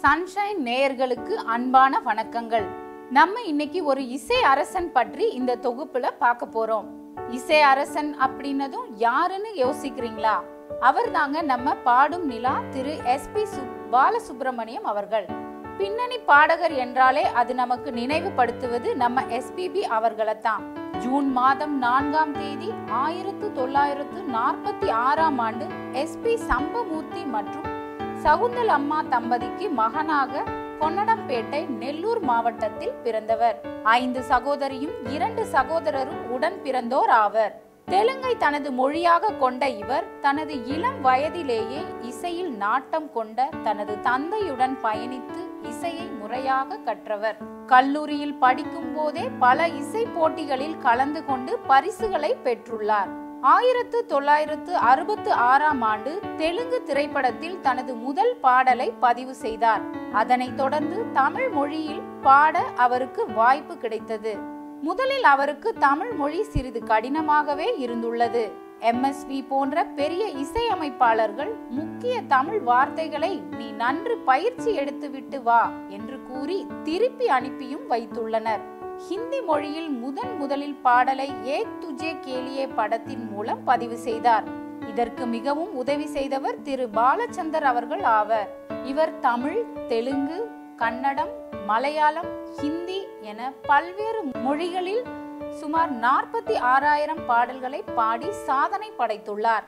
Sunshine நேயர்களுக்கு அன்பான வணக்கங்கள். நம்ம இன்னைக்கு ஒரு இசை அரசன் பற்றி இந்த தொகுப்புல பார்க்க போறோம். இசை அரசன் அப்படின்னதும் யாருன்னு யோசிக்கிறீங்களா? அவர் தாங்க நம்ம பாடும் நிலா திரு SP பாலசுப்ரமணியம் அவர்கள். பின்னணி பாடகர் என்றாலே அது நமக்கு நினைவுபடுத்துவது நம்ம SPB அவர்களைத்தான். ஜூன் மாதம் 4ஆம் தேதி 1946ஆம் ஆண்டு SP சம்பமூர்த்தி மற்றும் சகுந்தல் அம்மா தம்பதிக்கு மகனாக கொன்னடம்பேட்டை நெல்லூர் மாவட்டத்தில் பிறந்தவர். 5 சகோதரியும் 2 சகோதரரும் உடன் பிறந்தோர் ஆவர். தெலுங்கை தனது மொழியாக கொண்ட இவர் தனது இளம் வயதிலேயே இசையில் நாட்டம் கொண்ட தனது தந்தையுடன் பயணித்து இசையை முறையாக கற்றவர். கல்லூரியில் படிக்கும் போதே பல இசை போட்டிகளில் கலந்து கொண்டு பரிசுகளை பெற்றுள்ளார். 1966ஆம் ஆண்டு தெலுங்கு திரைப்படத்தில் தனது முதல் பாடலை பதிவு செய்தார். அதனைத் தொடர்ந்து தமிழ் மொழியில் பாட அவருக்கு வாய்ப்பு கிடைத்தது. முதலில் அவருக்கு தமிழ் மொழி சிறிது கடினமாகவே இருந்துள்ளது. MSV போன்ற பெரிய இசையமைப்பாளர்கள் முக்கிய தமிழ் வார்த்தைகளை நீ நன்று பயிற்சி எடுத்துவிட்டு வா என்று கூறி திருப்பி அனுப்பியும் வைத்துள்ளனர். ஹிந்தி மொழியில் முதலில் பாடலை ஏக் துஜே கேலியே படத்தின் மூலம் பதிவு செய்தார். இதற்கு மிகவும் உதவி செய்தவர் திரு பாலச்சந்தர் அவர்கள் ஆவர். இவர் தமிழ், தெலுங்கு, கன்னடம், மலையாளம், ஹிந்தி என பல்வேறு மொழிகளில் சுமார் 46,000 பாடல்களை பாடி சாதனை படைத்துள்ளார்.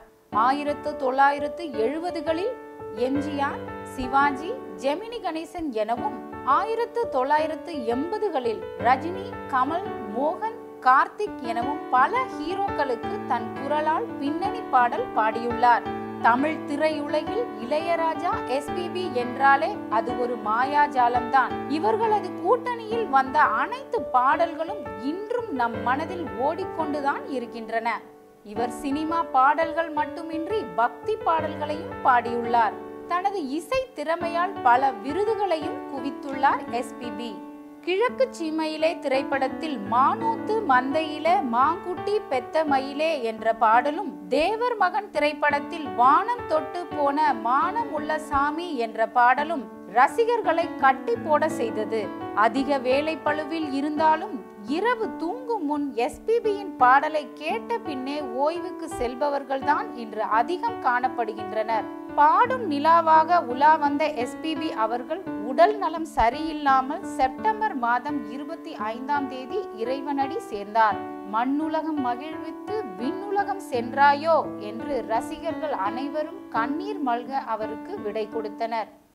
1970களில் எம்ஜிஆர், சிவாஜி, ஜெமினி கணேசன் எனவும் 1980களில் ரஜினி, கமல், மோகன், கார்த்திக் எனவும் பல ஹீரோக்களுக்கு தன் குரலால் பின்னணி பாடல் பாடியுள்ளார். தமிழ் திரையுலகில் இளையராஜா, SPB என்றாலே அது ஒரு மாயாஜாலம்தான். இவர்களது கூட்டணியில் வந்த அனைத்து பாடல்களும் இன்றும் நம் மனதில் ஓடிக்கொண்டுதான் இருக்கின்றன. இவர் சினிமா பாடல்கள் மட்டுமின்றி பக்தி பாடல்களையும் பாடியுள்ளார். தனது இசை திறமையால் பல விருதுகளையும் குவித்துள்ளார் SPB. கிழக்கு சீமையிலே திரைப்படத்தில் மானூத்து மந்தையில மாங்குட்டி பெத்த மயிலே என்ற பாடலும், தேவர் மகன் திரைப்படத்தில் வானம் தொட்டு போன மானம் உள்ள சாமி என்ற பாடலும் ரசிகர்களை கட்டி போட செய்தது. அதிக வேலை பளுவில் இருந்தாலும் இரவு தூங்கும் முன் SPBயின் பாடலை கேட்ட பின்னே ஓய்வுக்கு செல்பவர்கள்தான் இன்று அதிகம் காணப்படுகின்றனர். பாடும் நிலாவாக உலா வந்த SPB அவர்கள் உடல் நலம் சரியில்லாமல் செப்டம்பர் மாதம் 25ஆம் தேதி இறைவனடி சேர்ந்தார். மண்ணுலகம் மகிழ்வித்து விண்ணுலகம் சென்றாயோ என்று ரசிகர்கள் அனைவரும் கண்ணீர் மல்க அவருக்கு விடை கொடுத்தனர்.